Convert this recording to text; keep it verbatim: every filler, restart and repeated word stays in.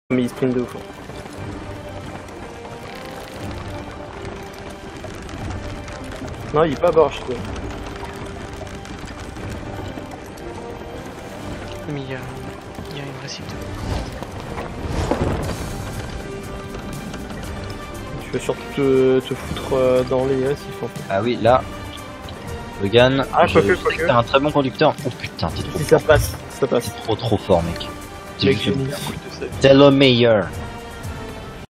Mais il sprint de ouf. Non, il est pas à bord, je trouve. Mais il y a, il y a une récipte. Tu veux surtout te, te foutre euh, dans les récifs en fait. Ah oui, là, Logan, Ah, je quoique, sais que quoique. t'es un très bon conducteur. Oh putain, t'es trop Si fort. ça passe, ça passe. T'es trop trop fort, mec. T'es Mec, juste j'ai le mis- meilleur. T'es le meilleur.